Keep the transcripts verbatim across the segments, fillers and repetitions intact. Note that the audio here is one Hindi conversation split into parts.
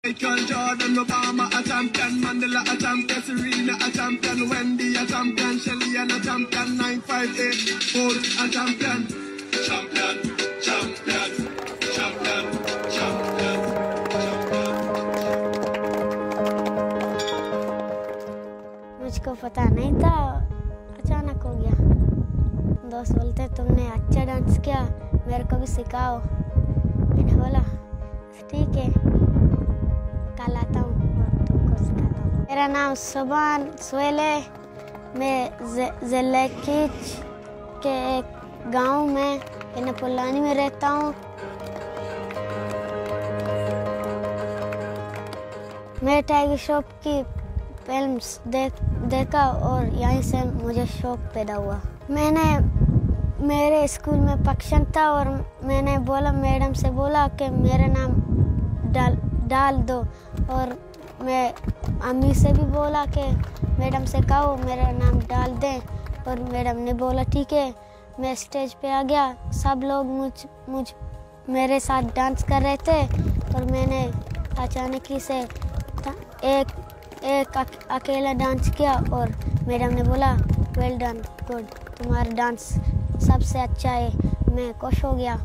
Michael Jordan, Obama a champion, Mandela a champion, Serena a champion, Wendy a champion, Shelly a champion, nine five eight four a champion, champion, champion, champion, champion, champion. मुझको पता नहीं था, अचानक हो गया। दोस्त बोलते तुमने अच्छा डांस किया, मेरे को भी सिखाओ। मैंने बोला ठीक है, कल आता हूँ और तुमको सिखाता हूँ। मेरा नाम सुबान सुहेल है। मैं ज़िले कीच के एक गांव में इनपुलानी में रहता हूँ। मैं टाइगर श्रॉफ की फिल्म्स देख देखा और यहीं से मुझे शौक पैदा हुआ। मैंने मेरे स्कूल में फंक्शन था और मैंने बोला मैडम से बोला कि मेरा नाम डाल डाल दो, और मैं अम्मी से भी बोला कि मैडम से कहो मेरा नाम डाल दें, और मैडम ने बोला ठीक है। मैं स्टेज पे आ गया, सब लोग मुझ मुझ मेरे साथ डांस कर रहे थे और मैंने अचानक ही से एक एक अकेला डांस किया और मैडम ने बोला वेल डन, गुड, तुम्हारा डांस सबसे अच्छा है। मैं खुश हो गया।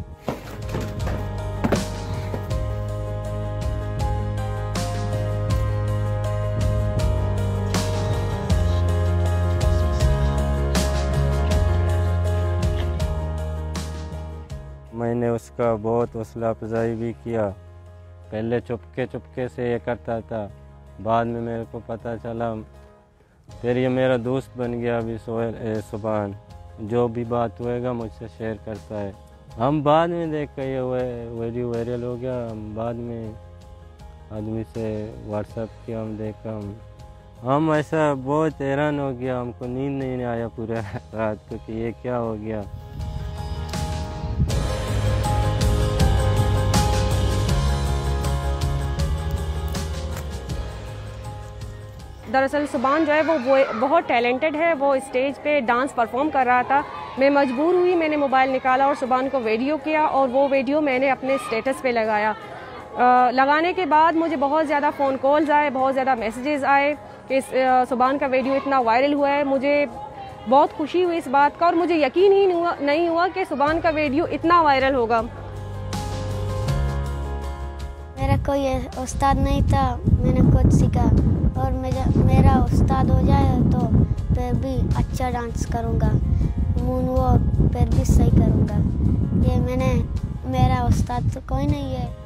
मैंने उसका बहुत हौसला अफजाई भी किया। पहले चुपके चुपके से ये करता था, बाद में मेरे को पता चला, फिर ये मेरा दोस्त बन गया। अभी सोहेल सुबान जो भी बात होएगा मुझसे शेयर करता है। हम बाद में देख कर ये वीडियो वायरल हो गया, हम बाद में आदमी से व्हाट्सएप किया, हम देखा, हम हम ऐसा बहुत हैरान हो गया। हमको नींद नहीं आया पूरा रात को कि ये क्या हो गया। दरअसल सुबान जो है वो वो बहुत टैलेंटेड है। वो स्टेज पे डांस परफॉर्म कर रहा था। मैं मजबूर हुई, मैंने मोबाइल निकाला और सुबान को वीडियो किया और वो वीडियो मैंने अपने स्टेटस पे लगाया। आ, लगाने के बाद मुझे बहुत ज़्यादा फ़ोन कॉल्स आए, बहुत ज़्यादा मैसेजेस आए कि सुबान का वीडियो इतना वायरल हुआ है। मुझे बहुत खुशी हुई इस बात का और मुझे यकीन ही हुआ, नहीं हुआ कि सुबान का वीडियो इतना वायरल होगा। मेरा कोई उस्ताद नहीं था, मैंने खुद सीखा और मेरा मेरा उस्ताद हो जाए तो फिर भी अच्छा डांस करूँगा, मून वॉक फिर भी सही करूँगा। ये मैंने मेरा उस्ताद तो कोई नहीं है।